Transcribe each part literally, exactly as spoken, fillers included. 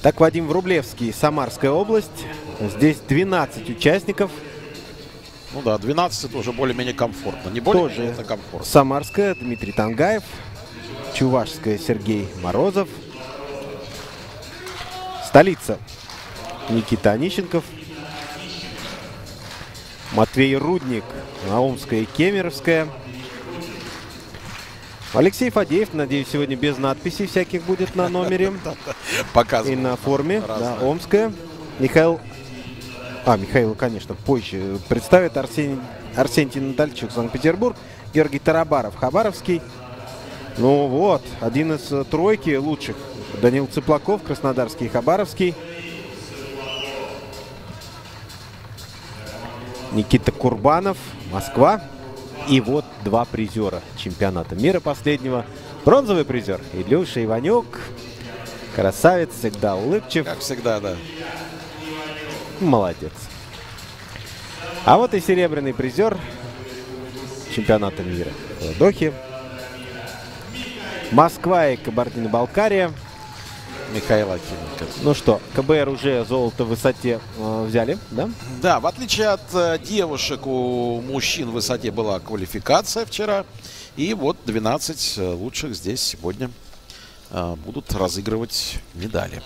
Так, Вадим Врублевский, Самарская область. Здесь двенадцать участников. Ну да, двенадцать это уже более-менее комфортно. Не более-менее, это комфортно. Самарская, Дмитрий Тангаев. Чувашская, Сергей Морозов. Столица, Никита Онищенков. Матвей Рудник, Наумская и Кемеровская. Алексей Фадеев, надеюсь, сегодня без надписей всяких будет на номере. И на форме. Да, Омская. Михаил... А, Михаил, конечно, позже представит. Арсений, Арсентий Натальчук, Санкт-Петербург. Георгий Тарабаров, Хабаровский. Ну вот, один из тройки лучших. Данил Цыплаков, Краснодарский и Хабаровский. Никита Курбанов, Москва. И вот два призера чемпионата мира последнего. Бронзовый призер Илюша Иванюк. Красавец, всегда улыбчив. Как всегда, да. Молодец. А вот и серебряный призер чемпионата мира в Дохе. Москва и Кабардино-Балкария. Михаил Акименко. Ну что, КБР уже золото в высоте э, взяли, да? Да, в отличие от э, девушек, у мужчин в высоте была квалификация вчера. И вот двенадцать лучших здесь сегодня э, будут разыгрывать медали.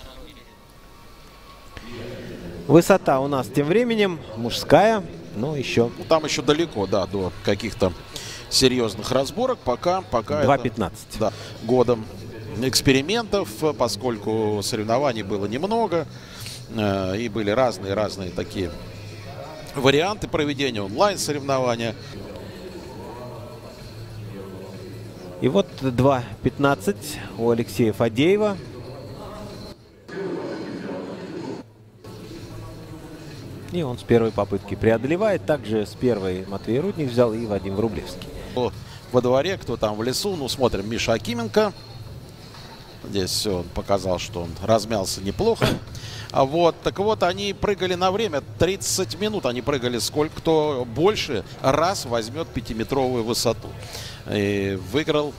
Высота у нас тем временем мужская, но еще... Ну, там еще далеко, да, до каких-то серьезных разборок. Пока, пока два пятнадцать. Да, годом экспериментов, поскольку соревнований было немного, э, и были разные-разные такие варианты проведения онлайн-соревнования. И вот два пятнадцать у Алексея Фадеева. И он с первой попытки преодолевает. Также с первой Матвей Рудник взял и Вадим Врублевский. Во дворе, кто там в лесу, ну смотрим, Миша Акименко. Здесь он показал, что он размялся неплохо. А вот, так вот, они прыгали на время, тридцать минут они прыгали, сколько кто больше раз возьмет пятиметровую высоту. И выиграл,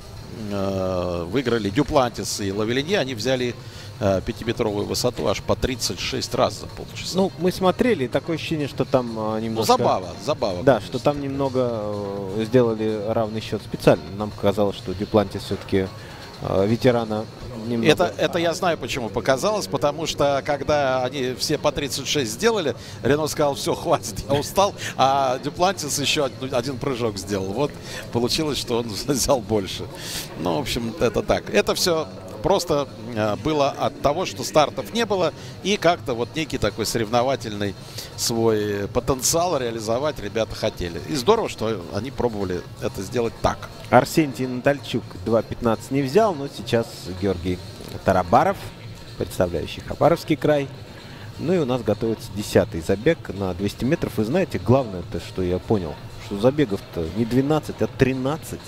э, выиграли Дюплантис и Лавелинье, они взяли э, пятиметровую высоту аж по тридцать шесть раз за полчаса. Ну, мы смотрели, такое ощущение, что там э, немного... Ну, забава, забава. Да, что там немного э, сделали равный счет специально. Нам показалось, что Дюплантис все-таки э, ветерана немного... Это, это я знаю, почему показалось, потому что когда они все по тридцать шесть сделали, Рено сказал, все, хватит, я устал, а Дюплантис еще один прыжок сделал. Вот получилось, что он взял больше. Ну, в общем, это так. Это все просто было от того, что стартов не было, и как-то вот некий такой соревновательный свой потенциал реализовать ребята хотели. И здорово, что они пробовали это сделать так. Арсентий Натальчук два пятнадцать не взял, но сейчас Георгий Тарабаров, представляющий Хабаровский край. Ну и у нас готовится десятый забег на двести метров. И знаете, главное-то, что я понял, что забегов-то не двенадцать, а тринадцать.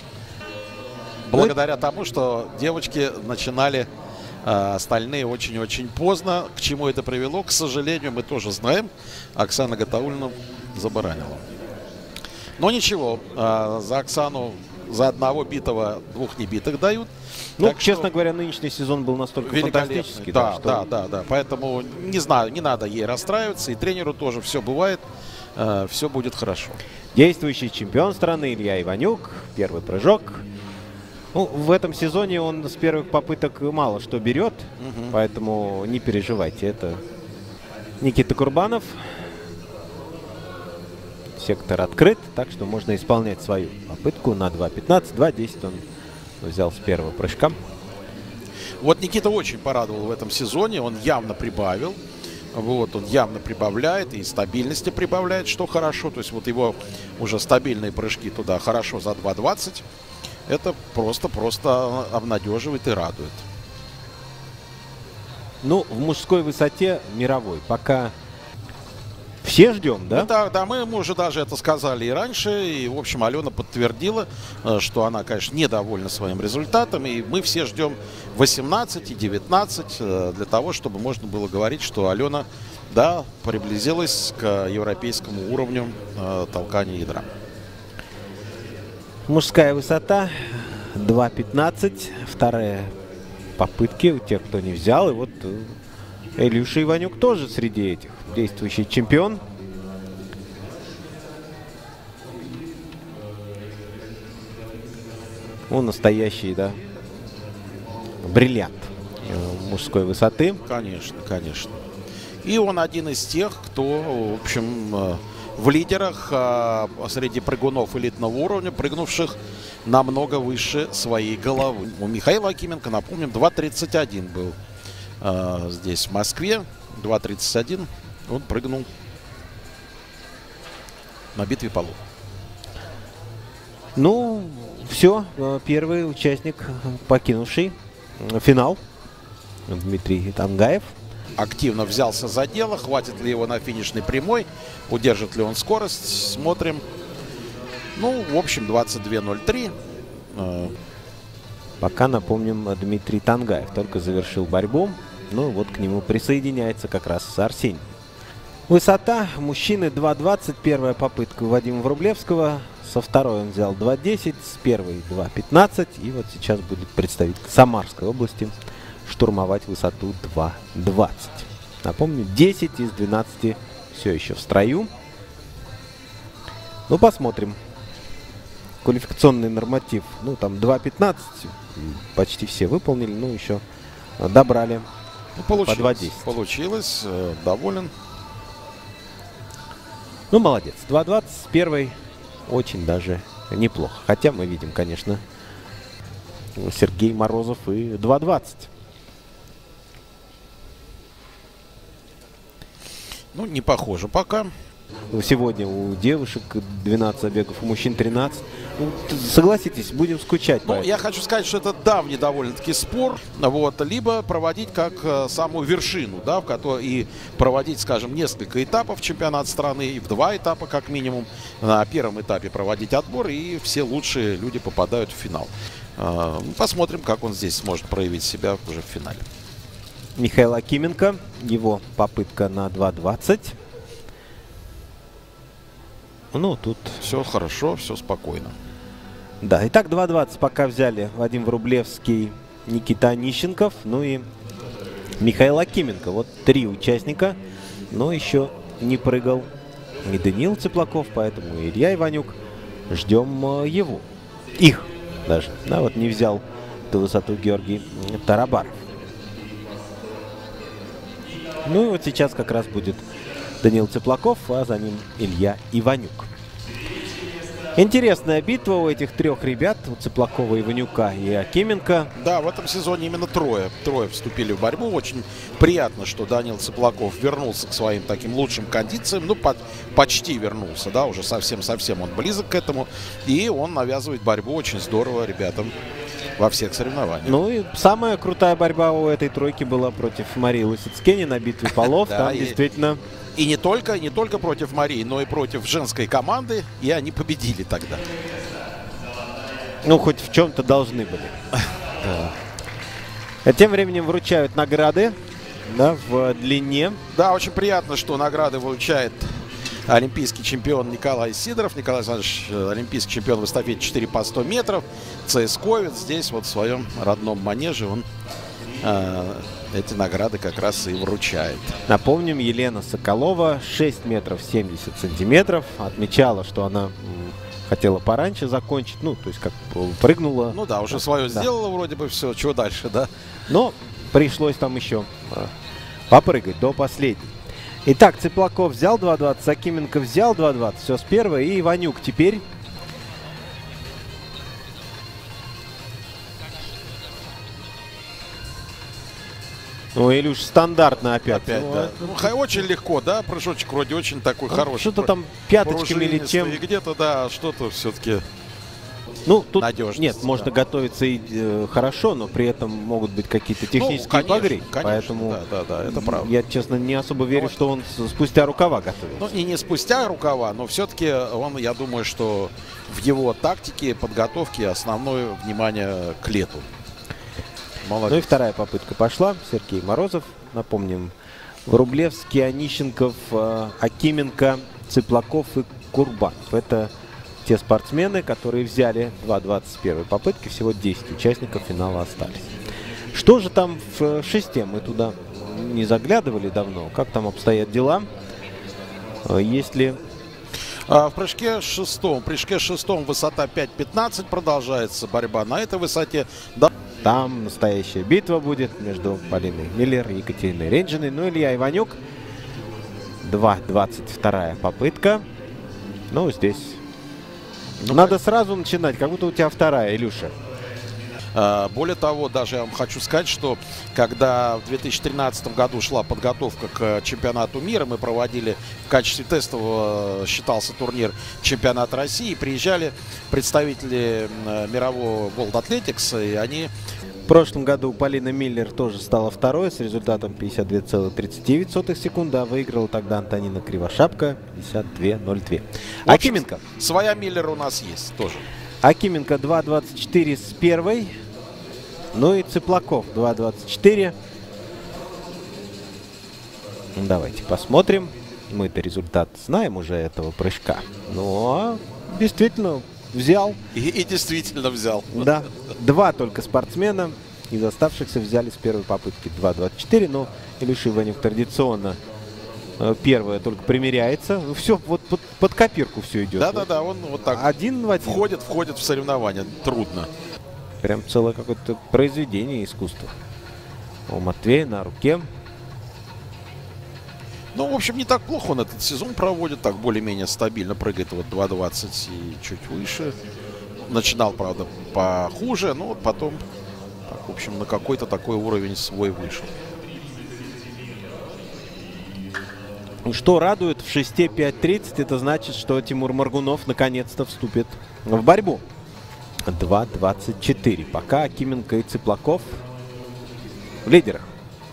Благодаря тому, что девочки начинали э, остальные очень-очень поздно. К чему это привело, к сожалению, мы тоже знаем. Оксана Гатауллина забаранила. Но ничего, э, за Оксану за одного битого двух небитых дают. Ну, так честно что говоря, нынешний сезон был настолько фантастический. Да, что... да, да, да. Поэтому не знаю, не надо ей расстраиваться. И тренеру тоже все бывает. Э, все будет хорошо. Действующий чемпион страны Илья Иванюк. Первый прыжок. Ну, в этом сезоне он с первых попыток мало что берет, угу. Поэтому не переживайте. Это Никита Курбанов. Сектор открыт, так что можно исполнять свою попытку на два пятнадцать. два десять он взял с первого прыжка. Вот Никита очень порадовал в этом сезоне. Он явно прибавил. Вот, он явно прибавляет и стабильности прибавляет, что хорошо. То есть вот его уже стабильные прыжки туда хорошо за два двадцать. Это просто-просто обнадеживает и радует. Ну, в мужской высоте мировой пока все ждем, да? Да, да, мы, мы уже даже это сказали и раньше. И, в общем, Алена подтвердила, что она, конечно, недовольна своим результатом. И мы все ждем восемнадцать и девятнадцать для того, чтобы можно было говорить, что Алена, да, приблизилась к европейскому уровню э, толкания ядра. Мужская высота два пятнадцать. Вторая попытки у тех, кто не взял. И вот Илюша Иванюк тоже среди этих. Действующий чемпион. Он настоящий, да, бриллиант мужской высоты. Конечно, конечно. И он один из тех, кто, в общем, в лидерах среди прыгунов элитного уровня, прыгнувших намного выше своей головы. У Михаила Акименко, напомним, два тридцать один был здесь, в Москве. два тридцать один он прыгнул на битве полов. Ну, все, первый участник, покинувший финал, Дмитрий Тангаев. Активно взялся за дело. Хватит ли его на финишной прямой? Удержит ли он скорость? Смотрим. Ну, в общем, двадцать два ноль три. Пока, напомним, Дмитрий Тангаев только завершил борьбу. Ну, вот к нему присоединяется как раз Арсений. Высота мужчины два двадцать. Первая попытка у Вадима Врублевского. Со второй он взял два десять. С первой два пятнадцать. И вот сейчас будет представитель Самарской области штурмовать высоту два двадцать. Напомню, десять из двенадцати все еще в строю. Ну, посмотрим. Квалификационный норматив, ну, там два пятнадцать. Почти все выполнили, ну, еще добрали ну, по два десять. Получилось, э, доволен. Ну, молодец. два двадцать с первой очень даже неплохо. Хотя мы видим, конечно, Сергей Морозов и два двадцать. Ну, не похоже пока. Сегодня у девушек двенадцать забегов, у мужчин тринадцать. Ну, согласитесь, будем скучать. Ну, я хочу сказать, что это давний довольно-таки спор. Вот, либо проводить как э, самую вершину, да, в которой и проводить, скажем, несколько этапов чемпионата страны, и в два этапа как минимум. На первом этапе проводить отбор, и все лучшие люди попадают в финал. Э, посмотрим, как он здесь сможет проявить себя уже в финале. Михаил Акименко, его попытка на два двадцать. Ну, тут все хорошо, все спокойно. Да, итак, два двадцать пока взяли Вадим Врублевский, Никита Онищенков, ну и Михаил Акименко. Вот три участника, но еще не прыгал и Даниил Цыплаков, поэтому Илья Иванюк. Ждем его. Их даже. Да, вот не взял эту высоту Георгий Тарабаров. Ну и вот сейчас как раз будет Даниил Цыплаков, а за ним Илья Иванюк. Интересная битва у этих трех ребят, у Цыплакова, Иванюка и Акименко. Да, в этом сезоне именно трое, трое вступили в борьбу. Очень приятно, что Даниил Цыплаков вернулся к своим таким лучшим кондициям. Ну, под, почти вернулся, да, уже совсем-совсем он близок к этому. И он навязывает борьбу очень здорово ребятам во всех соревнованиях. Ну и самая крутая борьба у этой тройки была против Марии Лысицкени на битве полов. Там действительно... И не только, не только против Марии, но и против женской команды. И они победили тогда. Ну, хоть в чем-то должны были. А тем временем вручают награды, да, в длине. Да, очень приятно, что награды вручает олимпийский чемпион Николай Сидоров. Николай Александрович, олимпийский чемпион в эстафете четыре по сто метров. ЦСКовец здесь вот в своем родном манеже он э, эти награды как раз и вручает. Напомним, Елена Соколова, шесть метров семьдесят сантиметров. Отмечала, что она хотела пораньше закончить. Ну, то есть как прыгнула. Ну да, уже свое да. сделала вроде бы все. Чего дальше, да? Но пришлось там еще попрыгать до последней. Итак, Цыплаков взял два двадцать, Акименко взял два двадцать. Все с первой. И Иванюк теперь. Ну, Илюш, стандартно опять. Опять, ну, да. Ну, очень легко, да, прыжочек вроде очень такой ну, хороший. Что-то там пяточками или чем. И где-то, да, что-то все-таки ну, тут нет, можно да. готовиться и э, хорошо, но при этом могут быть какие-то технические ну, погрешения. Поэтому да, да, да, это правда. Я, честно, не особо верю, ну, что он спустя рукава готовится. Ну, и не спустя рукава, но все-таки он, я думаю, что в его тактике, подготовке основное внимание к лету. Молодец. Ну и вторая попытка пошла. Сергей Морозов. Напомним, Врублевский, Онищенков, Акименко, Цыплаков и Курбанов. Это те спортсмены, которые взяли два двадцать с первой попытки. Всего десять участников финала остались. Что же там в шесте? Мы туда не заглядывали давно. Как там обстоят дела? Если... А в прыжке шестом, в прыжке шестом высота пять пятнадцать продолжается борьба на этой высоте. Да. Там настоящая битва будет между Полиной Миллер и Екатериной Ренджиной. Ну, Илья Иванюк. два двадцать вторая попытка. Ну, здесь ну, надо как... сразу начинать, как будто у тебя вторая, Илюша. Более того, даже я вам хочу сказать, что когда в две тысячи тринадцатом году шла подготовка к чемпионату мира, мы проводили в качестве тестового, считался турнир чемпионата России, приезжали представители мирового World Athletics, и они... В прошлом году Полина Миллер тоже стала второй с результатом пятьдесят две целых тридцать девять сотых секунды, а выиграла тогда Антонина Кривошапка пятьдесят две ноль две. Акименко. Своя Миллер у нас есть тоже. Акименко два двадцать четыре с первой. Ну и Цыплаков два двадцать четыре. Давайте посмотрим. Мы-то результат знаем уже этого прыжка. Ну, а действительно взял. И, и действительно взял. Да. Два только спортсмена из оставшихся взяли с первой попытки. два двадцать четыре. Но Илюша Иванюк традиционно первая только примеряется. Все вот под, под копирку все идет. Да-да-да, он вот так один в один. Входит, входит в соревнования. Трудно. Прям целое какое-то произведение искусства. У Матвея на руке. Ну, в общем, не так плохо он этот сезон проводит. Так более-менее стабильно прыгает вот два двадцать и чуть выше. Начинал, правда, похуже, но вот потом, так, в общем, на какой-то такой уровень свой вышел. Что радует, в шесте пять тридцать это значит, что Тимур Моргунов наконец-то вступит в борьбу. два двадцать четыре. Пока Акименко и Цыплаков в лидерах.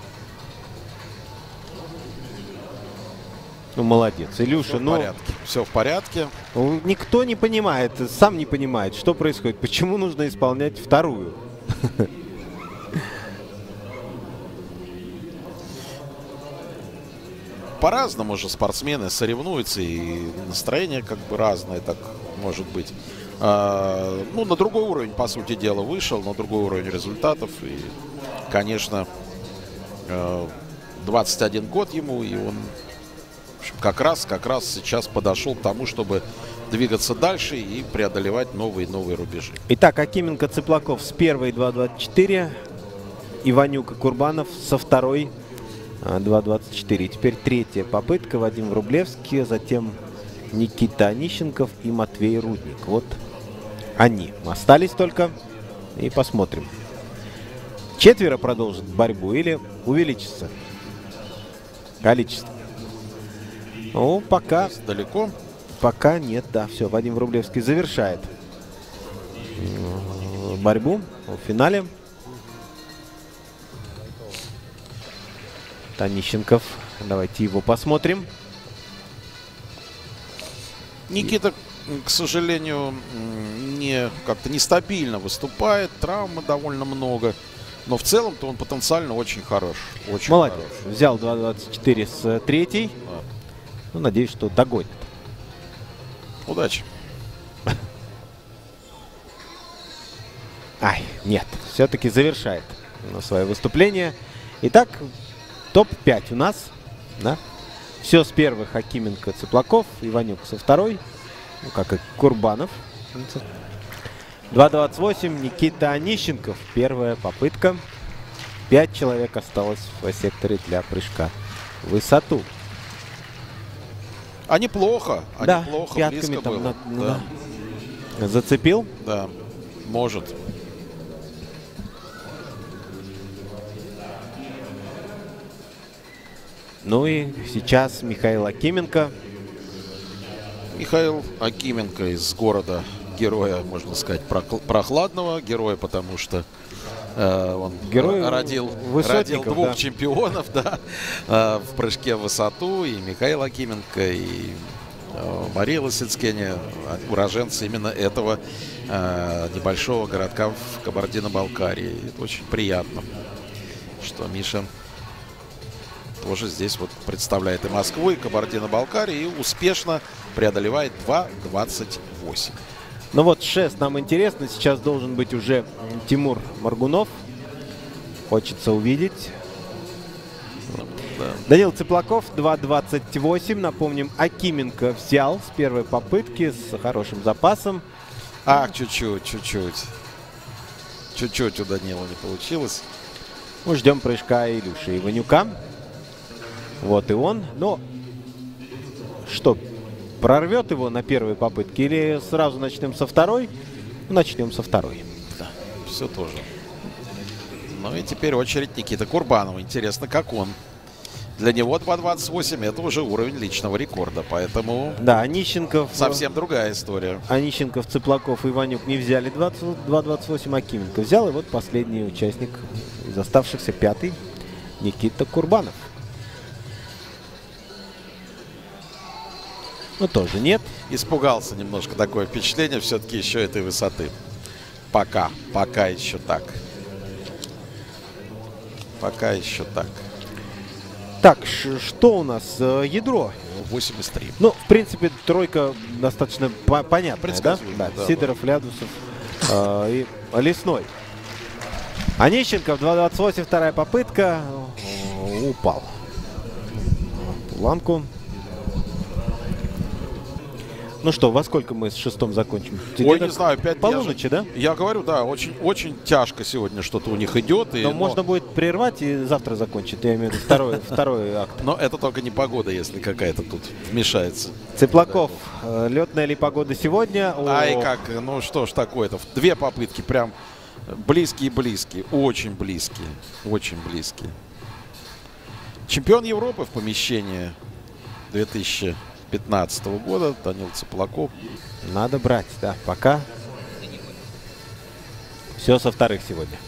Ну, молодец. Илюша, все ну... в порядке. Все в порядке. Никто не понимает, сам не понимает, что происходит. Почему нужно исполнять вторую? По-разному же спортсмены соревнуются, и настроение как бы разное, так может быть. А, ну, на другой уровень, по сути дела, вышел, на другой уровень результатов. И, конечно, двадцать один год ему, и он в общем, как раз, как раз сейчас подошел к тому, чтобы двигаться дальше и преодолевать новые и новые рубежи. Итак, Акименко, Цыплаков с первой два двадцать четыре, Иванюк и Курбанов со второй два двадцать четыре. Теперь третья попытка. Вадим Врублевский, затем Никита Онищенков и Матвей Рудник. Вот они остались только. И посмотрим. Четверо продолжит борьбу или увеличится количество? Ну, пока... Далеко? Пока нет, да. Все, Вадим Врублевский завершает борьбу в финале. Онищенков. Давайте его посмотрим. Никита, к сожалению, не как-то нестабильно выступает. Травмы довольно много. Но в целом-то он потенциально очень хорош. Очень молодец. Хорош. Взял два двадцать четыре с третьей. Да. Ну, надеюсь, что догонит. Удачи. Ай, нет. Все-таки завершает свое выступление. Итак, топ пять у нас. Да? Все с первых: Акименко, Цыплаков, Иванюк со второй. Ну, как и Курбанов. два двадцать восемь. Никита Онищенков. Первая попытка. Пять человек осталось в секторе для прыжка в высоту. А неплохо. А да, неплохо. пятками там было. На, да. на, зацепил. Да, может. Ну и сейчас Михаил Акименко. Михаил Акименко из города, героя, можно сказать, прохладного героя, потому что э, он Герой родил, родил двух да. чемпионов да, э, в прыжке в высоту. И Михаил Акименко, и э, Мария Лысицкене, уроженцы именно этого э, небольшого городка в Кабардино-Балкарии. Это очень приятно, что Миша тоже здесь вот представляет и Москву, и Кабардино-Балкарию, и успешно преодолевает два двадцать восемь. Ну вот шест нам интересно. Сейчас должен быть уже Тимур Моргунов. Хочется увидеть. да. Данил Цыплаков, два двадцать восемь. Напомним, Акименко взял с первой попытки с хорошим запасом. Ах, чуть-чуть, чуть-чуть. Чуть-чуть у Данила не получилось. Мы ждем прыжка Илюши Иванюка. Вот и он. Но что, прорвет его на первой попытке или сразу начнем со второй? Начнем со второй. Да, все тоже. Ну и теперь очередь Никиты Курбанова. Интересно, как он. Для него два двадцать восемь это уже уровень личного рекорда, поэтому да, Онищенков, совсем другая история. Онищенков, Цыплаков и Иванюк не взяли два двадцать восемь, а Акименко взял. И вот последний участник из оставшихся, пятый, Никита Курбанов. Ну тоже нет. Испугался немножко, такое впечатление все-таки еще этой высоты. Пока, пока еще так. Пока еще так. Так, что у нас? Ядро. восемьдесят три. Ну, в принципе, тройка достаточно по понятная, да? Да, да? Сидоров, да. Лядусов э, и Лесной. Онищенков, два двадцать восемь, вторая попытка. Упал. Планку. Ну что, во сколько мы с шестом закончим? Ой, не знаю, пять полуночи, да? Я говорю, да, очень, очень тяжко сегодня что-то у них идет. И, но, но можно будет прервать и завтра закончить. Я имею в виду второй, второй акт. Но это только не погода, если какая-то тут вмешается. Цыплаков, да. Летная ли погода сегодня? Ай, как, ну что ж такое-то. Две попытки прям близкие-близкие. Очень близкие. Очень близкие. Чемпион Европы в помещении две тысячи пятнадцатого года, Данил Цыплаков. Надо брать, да, пока все со вторых сегодня.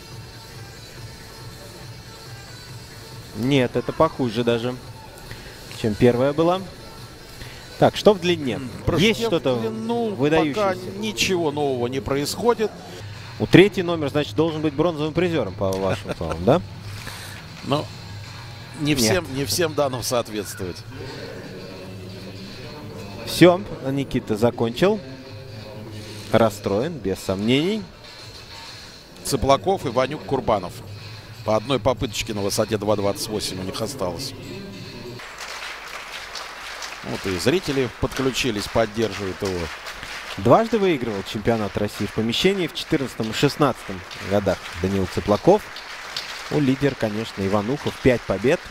Нет, это похуже даже, чем первая была. Так, что в длине? Прыжки есть что-то выдающееся? Пока ничего нового не происходит. У третий номер, значит, должен быть бронзовым призером, по вашим словам, да? Но не всем, не всем данным соответствовать. Все, Никита закончил. Расстроен, без сомнений. Цыплаков и Иванюк, Курбанов. По одной попыточке на высоте два двадцать восемь у них осталось. Вот и зрители подключились, поддерживают его. Дважды выигрывал чемпионат России в помещении в четырнадцатом и шестнадцатом годах Данил Цыплаков. У лидер, конечно, Иванухов. Пять побед.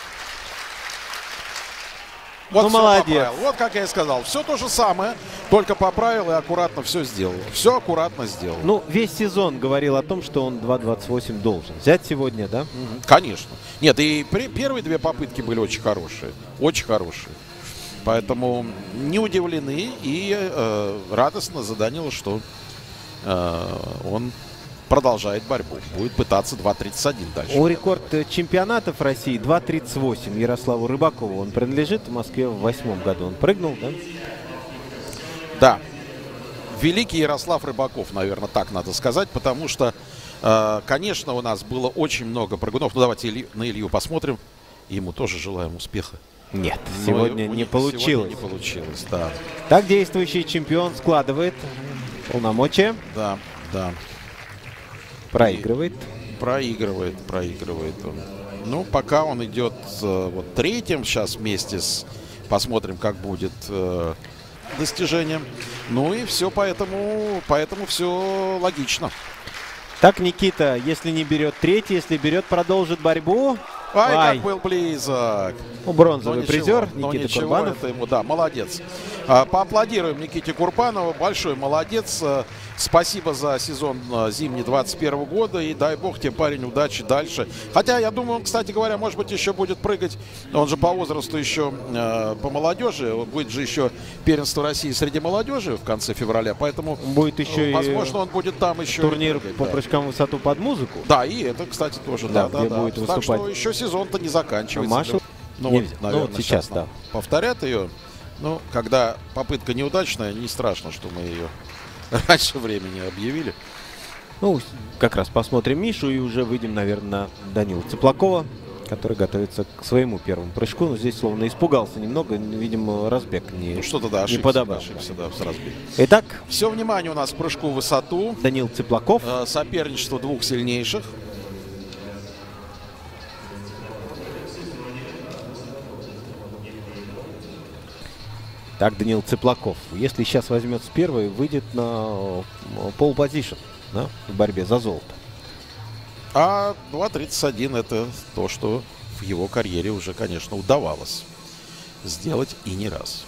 Вот, ну, молодец. Вот как я и сказал. Все то же самое, только поправил и аккуратно все сделал. Все аккуратно сделал. Ну, весь сезон говорил о том, что он два двадцать восемь должен взять сегодня, да? Конечно. Нет, и при, первые две попытки были очень хорошие. Очень хорошие. Поэтому не удивлены и э, радостно за Данила, что э, он продолжает борьбу. Будет пытаться два тридцать один дальше. У рекорд чемпионатов России два тридцать восемь Ярославу Рыбакову. Он принадлежит в Москве в восьмом году. Он прыгнул, да? Да. Великий Ярослав Рыбаков, наверное, так надо сказать, потому что, э, конечно, у нас было очень много прыгунов. Ну, давайте Илью, на Илью посмотрим. Ему тоже желаем успеха. Нет, сегодня не получилось. Сегодня не получилось, да. Так действующий чемпион складывает полномочия. Да, да. Проигрывает. И проигрывает, проигрывает он. Ну, пока он идет э, вот третьим. Сейчас вместе с... Посмотрим, как будет э, достижение. Ну и все, поэтому, поэтому все логично. Так, Никита, если не берет третий, если берет, продолжит борьбу. Ай, Ай. как был близок. Ну, бронзовый но призер ничего, Никита ничего, Курбанов. Это ему, да, молодец. А, поаплодируем Никите Курбанову. Большой молодец. А, спасибо за сезон а, зимний двадцать первого года. И дай бог тебе, парень, удачи дальше. Хотя, я думаю, он, кстати говоря, может быть, еще будет прыгать. Он же по возрасту еще а, по молодежи. Будет же еще первенство России среди молодежи в конце февраля. Поэтому, будет еще возможно, он будет там еще турнир прыгать, по да. прыжкам в высоту под музыку. Да, и это, кстати, тоже. Да, да, где да, будет да. выступать. Так что еще сезон-то не заканчивается. Машу? Ну, вот, наверное, ну, вот сейчас, да. Повторят ее. Ну, когда попытка неудачная, не страшно, что мы ее раньше времени объявили. Ну, как раз посмотрим Мишу и уже выйдем, наверное, на Данила Цыплакова, который готовится к своему первому прыжку. Но здесь словно испугался немного, видимо, разбег не, ну, что-то, да, ошибся, не подобрал. Да, ошибся, да, с разбега. Итак, все внимание у нас к прыжку в высоту. Данил Цыплаков. Э, соперничество двух сильнейших. Так, Даниил Цыплаков, если сейчас возьмет с первой, выйдет на пол-позишн, да, в борьбе за золото. А два тридцать один это то, что в его карьере уже, конечно, удавалось сделать и не раз.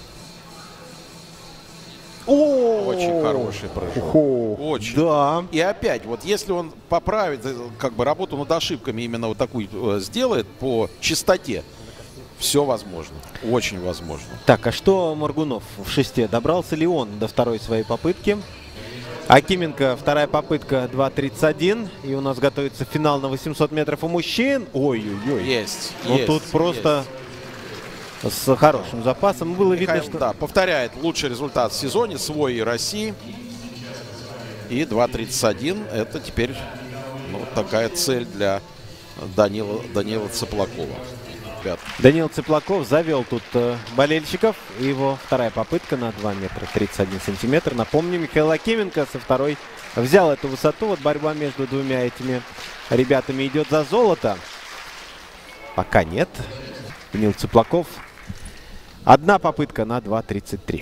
О, очень хороший прыжок. О, очень. Да. И опять, вот если он поправит, как бы работу над ошибками именно вот такую сделает по чистоте, все возможно. Очень возможно. Так, а что Моргунов в шесте? Добрался ли он до второй своей попытки? Акименко, вторая попытка, два тридцать один. И у нас готовится финал на восемьсот метров у мужчин. Ой-ой-ой. Есть. Ну есть, тут просто есть. С хорошим запасом. Было Михаил, видно, что... Да, повторяет лучший результат в сезоне, свой и России. И два тридцать один это теперь ну, такая цель для Данила, Данила Цыплакова. Данил Цыплаков завел тут э, болельщиков. Его вторая попытка на два метра тридцать один сантиметр. Напомню, Михаил Акименко со второй взял эту высоту. Вот борьба между двумя этими ребятами идет за золото. Пока нет. Данил Цыплаков. Одна попытка на два тридцать три.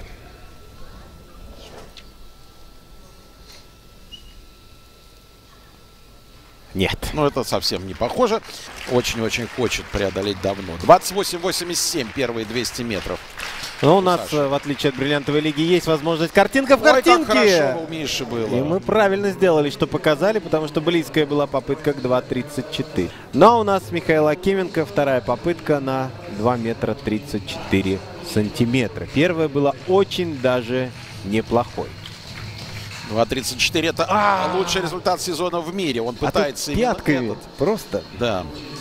Нет. Ну, это совсем не похоже. Очень-очень хочет преодолеть давно. двадцать восемь восемьдесят семь первые двести метров. Но у нас, Саша, в отличие от бриллиантовой лиги, есть возможность картинка в картинке. Ой, как хорошо у Миши было. И мы правильно сделали, что показали, потому что близкая была попытка к два тридцать четыре. Но у нас Михаил Акименко, вторая попытка на два метра тридцать четыре сантиметра. Первая была очень даже неплохой. два тридцать четыре это а, лучший результат сезона в мире. Он пытается а пятками этот. Просто. Да.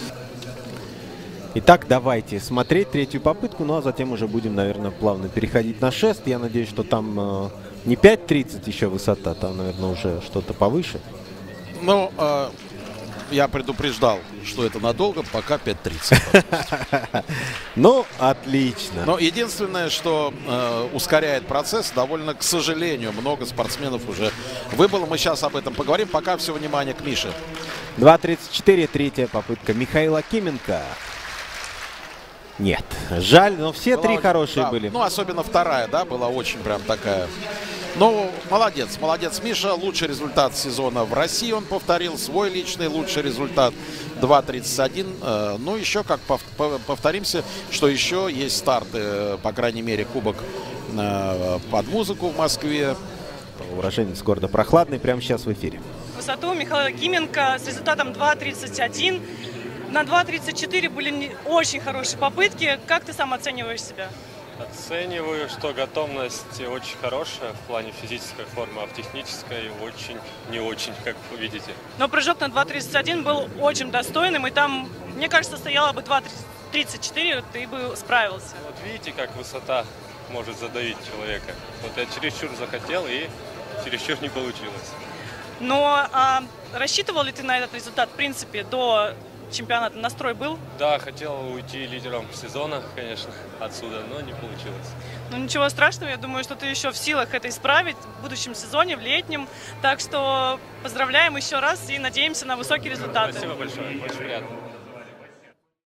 Итак, давайте смотреть третью попытку, ну а затем уже будем, наверное, плавно переходить на шест. Я надеюсь, что там э, не пять тридцать еще высота, там, наверное, уже что-то повыше. Ну, э, я предупреждал, что это надолго, пока пять тридцать. Ну, отлично. Но единственное, что э, ускоряет процесс, довольно, к сожалению, много спортсменов уже выбыло. Мы сейчас об этом поговорим. Пока все внимание к Мише. два тридцать четыре, третья попытка Михаила Акименко. Нет, жаль, но все была три очень, хорошие да, были. Ну, особенно вторая, да, была очень прям такая. Ну, молодец, молодец Миша. Лучший результат сезона в России он повторил. Свой личный лучший результат два тридцать один. Ну, еще как повторимся, что еще есть старты, по крайней мере, кубок под музыку в Москве. Уроженец города Прохладный прямо сейчас в эфире. Высоту Михаила Акименко с результатом два тридцать один. На два тридцать четыре были очень хорошие попытки. Как ты сам оцениваешь себя? Оцениваю, что готовность очень хорошая в плане физической формы, а в технической очень не очень, как вы видите. Но прыжок на два тридцать один был очень достойным, и там, мне кажется, стояло бы два тридцать четыре, ты бы справился. Вот видите, как высота может задавить человека. Вот я чересчур захотел, и чересчур не получилось. Но а, рассчитывал ли ты на этот результат, в принципе, до чемпионата? Настрой был? Да, хотел уйти лидером сезона, конечно, отсюда, но не получилось. Ну ничего страшного, я думаю, что ты еще в силах это исправить в будущем сезоне, в летнем. Так что поздравляем еще раз и надеемся на высокие результаты. Спасибо большое, очень приятно.